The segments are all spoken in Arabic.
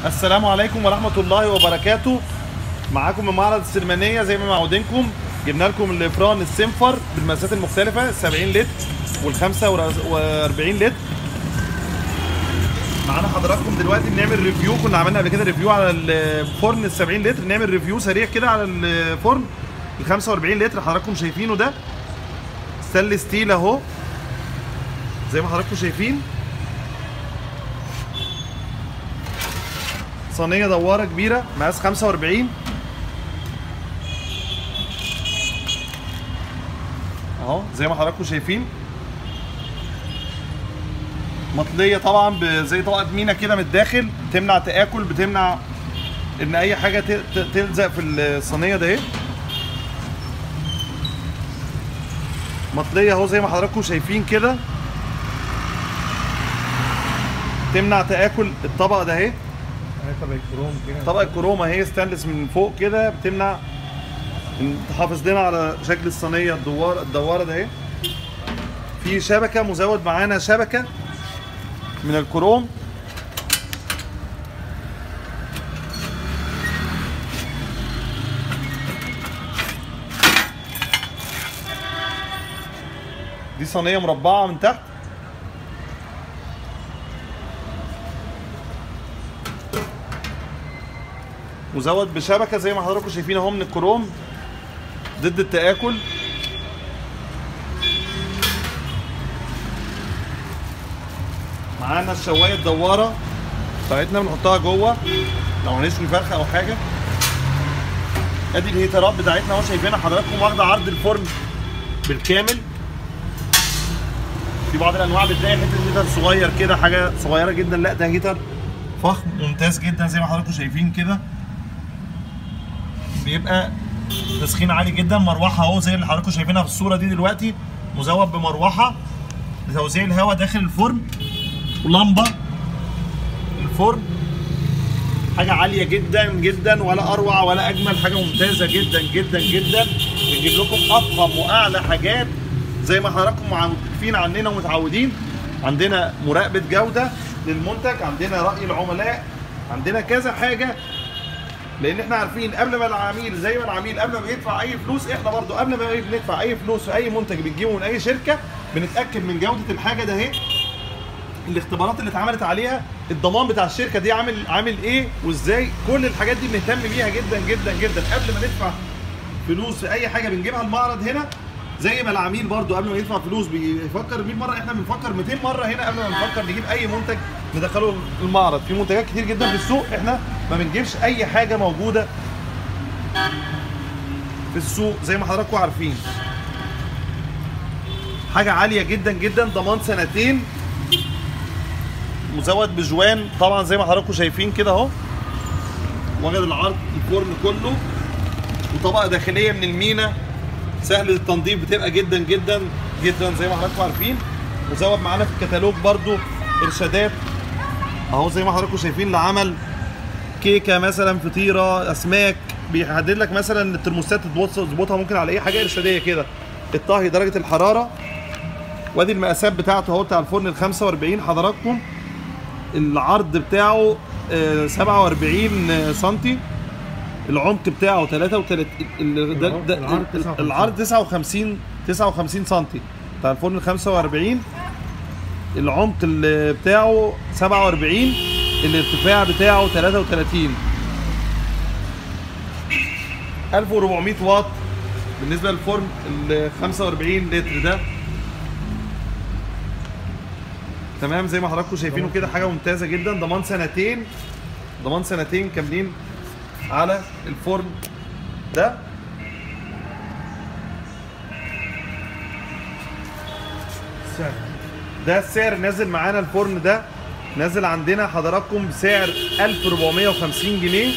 السلام عليكم ورحمة الله وبركاته. معاكم من معرض السلمانية زي ما معودينكم. جبنا لكم الفران السنفر بالمقاسات المختلفة 70 لتر وال 45 لتر. معانا حضراتكم دلوقتي بنعمل ريفيو، كنا عملنا قبل كده ريفيو على الفرن ال 70 لتر، نعمل ريفيو سريع كده على الفرن ال 45 لتر. حضراتكم شايفينه ده ستانلس ستيل اهو زي ما حضراتكم شايفين، صينية دوارة كبيرة مقاس 45 اهو زي ما حضراتكم شايفين. مطلية طبعا زي طبقة مينا كده من الداخل، بتمنع تآكل، بتمنع ان اي حاجة تلزق في الصينية ده. اهي مطلية اهو زي ما حضراتكم شايفين كده، تمنع تآكل الطبق ده. اهي طبق كروم كده، طبق الكروم اهي ستانلس من فوق كده، بتمنع تحافظ لنا على شكل الصينيه الدواره ده. اهي في شبكه مزود معانا، شبكه من الكروم دي صينيه مربعه من تحت، مزود بشبكه زي ما حضراتكم شايفين اهو من الكروم ضد التآكل. معانا الشوايه الدواره بتاعتنا بنحطها جوه لو هنشوي فرخه او حاجه. ادي الهيترات بتاعتنا اهو شايفينها حضراتكم، واخده عرض الفرن بالكامل. في بعض الانواع بتلاقي حته هيتر صغير كده، حاجه صغيره جدا، لا ده هيتر فخم ممتاز جدا زي ما حضراتكم شايفين كده، بيبقى تسخين عالي جدا. مروحه اهو زي اللي حضراتكم شايفينها في الصوره دي دلوقتي، مزود بمروحه لتوزيع الهواء داخل الفرن، ولمبه الفرن. حاجه عاليه جدا جدا، ولا اروع ولا اجمل، حاجه ممتازه جدا جدا جدا. بنجيب لكم افخم واعلى حاجات زي ما حضراتكم عارفين عننا ومتعودين. عندنا مراقبه جوده للمنتج، عندنا راي العملاء، عندنا كذا حاجه، لان احنا عارفين قبل ما العميل زي ما العميل قبل ما يدفع اي فلوس، احنا برضو قبل ما ندفع اي فلوس في اي منتج بنجيبه من اي شركه بنتاكد من جوده الحاجه ده. اهي الاختبارات اللي اتعملت عليها، الضمان بتاع الشركه دي عامل ايه وازاي، كل الحاجات دي بنهتم بيها جدا جدا جدا قبل ما ندفع فلوس في اي حاجه بنجيبها المعرض هنا. زي ما العميل برضو قبل ما يدفع فلوس بيفكر 100 مره، احنا بنفكر 200 مره هنا قبل ما نفكر نجيب اي منتج ندخله المعرض. في منتجات كتير جدا في السوق احنا ما بنجيبش اي حاجه موجوده في السوق زي ما حضراتكم عارفين. حاجه عاليه جدا جدا، ضمان سنتين، مزود بجوان طبعا زي ما حضراتكم شايفين كده اهو، واخد العرض الفرن كله، وطبقه داخليه من المينا سهل التنظيف، بتبقى جدا جدا جدا زي ما حضراتكم عارفين. مزود معانا في الكتالوج برضو ارشادات اهو زي ما حضراتكم شايفين، لعمل كيكه مثلا، فطيره، اسماك، بيحدد لك مثلا الترموستات تظبطها ممكن على اي حاجه ارشاديه كده، الطهي، درجه الحراره. وادي المقاسات بتاعته اهو بتاع الفرن ال 45 حضراتكم. العرض بتاعه 47 سم، العمق بتاعه 33، العرض 59 سم بتاع الفرن ال 45، العمق بتاعه 47، الارتفاع بتاعه 33. 1400 واط بالنسبه للفرن ال 45 لتر ده. تمام زي ما حضراتكم شايفينه كده، حاجه ممتازه جدا. ضمان سنتين، ضمان سنتين كاملين على الفرن ده. ده السعر نازل معانا، الفرن ده نازل عندنا حضراتكم بسعر 1450 جنيه.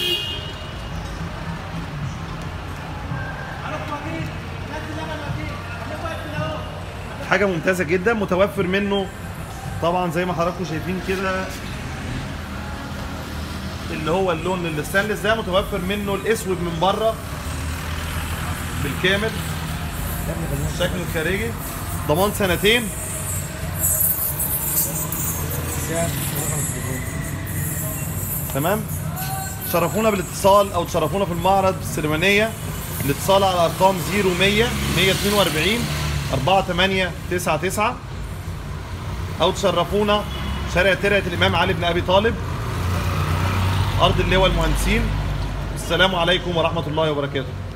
حاجه ممتازه جدا، متوفر منه طبعا زي ما حضراتكم شايفين كده اللي هو اللون الستانلس ده، متوفر منه الاسود من بره بالكامل الشكل الخارجي. ضمان سنتين. تمام. تشرفونا بالاتصال او تشرفونا في المعرض في السليمانيه. الاتصال على ارقام 0100 142 4899 او تشرفونا شارع ترعه الامام علي بن ابي طالب ارض اللواء المهندسين. السلام عليكم ورحمه الله وبركاته.